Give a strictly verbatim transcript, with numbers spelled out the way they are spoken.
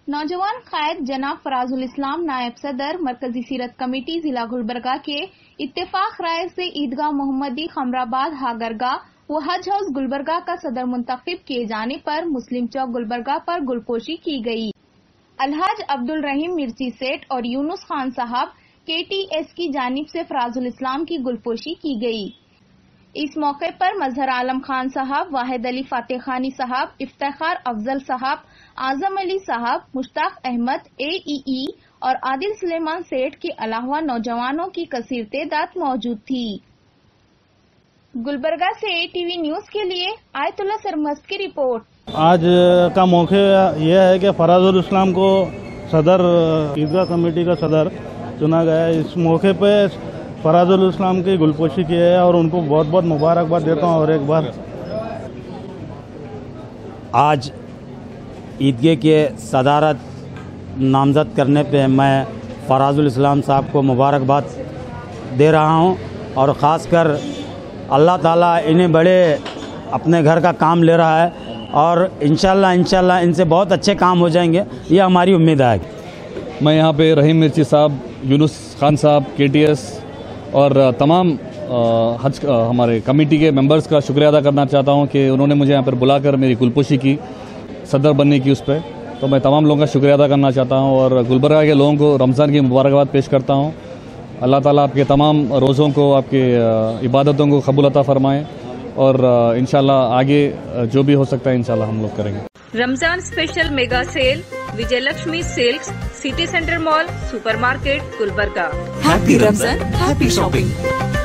نوجوان قائد جناب فراز الاسلام نائب صدر مرکزی سیرت کمیٹی ضلع گلبرگہ کے اتفاق رائے سے عیدگاہ محمدی خمرآباد ہاگرگاہ و حج ہاؤس گلبرگہ کا صدر منتخب کیے جانے پر مسلم چوک گلبرگہ پر گلپوشی کی گئی۔ الحاج عبد الرحیم مرچی سیٹ اور یونس خان صاحب کے ٹی ایس کی جانب سے فراز الاسلام کی گلپوشی کی گئی۔ اس موقع پر مظہر عالم خان صاحب، واحد علی فاتح خانی صاحب، افتخار افضل صاحب، اعظم علی صاحب، مشتاق احمد اے ای ای اور عادل سلیمان سیٹھ کے علاوہ نوجوانوں کی کثیر تعداد موجود تھی۔ گلبرگہ سے اے ٹی وی نیوز کے لیے آیت اللہ سرمست کی رپورٹ۔ آج کا موقع یہ ہے کہ فراز الاسلام کو صدر عیدگاہ کمیٹی کا صدر چنا گیا ہے۔ اس موقع پہ فراز الاسلام کی گلپوشی کی ہے اور ان کو بہت بہت مبارکباد دیتا ہوں۔ اور ایک بار آج عیدگاہ کے صدارت نامزد کرنے پہ میں فراز الاسلام صاحب کو مبارکباد دے رہا ہوں، اور خاص کر اللہ تعالیٰ انہیں بڑے اپنے گھر کا کام لے رہا ہے، اور انشاءاللہ انشاءاللہ ان سے بہت اچھے کام ہو جائیں گے، یہ ہماری امید ہے۔ میں یہاں پہ رحیم مرچی صاحب، یونس خان صاحب، کے ٹی ایس اور تمام حج ہمارے کمیٹی کے ممبرز کا شکریہ ادا کرنا چاہتا ہوں کہ انہوں نے مجھے یہاں پر بلا کر میری گلپوشی کی، صدر بننے کی اس پہ، تو میں تمام لوگوں کا شکریہ ادا کرنا چاہتا ہوں، اور گلبرگہ کے لوگوں کو رمضان کی مبارکباد پیش کرتا ہوں۔ اللہ تعالیٰ آپ کے تمام روزوں کو، آپ کے عبادتوں کو قبول عطا فرمائیں، اور انشاءاللہ آگے جو بھی ہو سکتا ہے انشاءاللہ ہم لوگ کریں گے۔ Ramzan special mega sale Vijay Lakshmi silks, city centre mall, super market, Gulbarga. Happy Ramzan, happy shopping.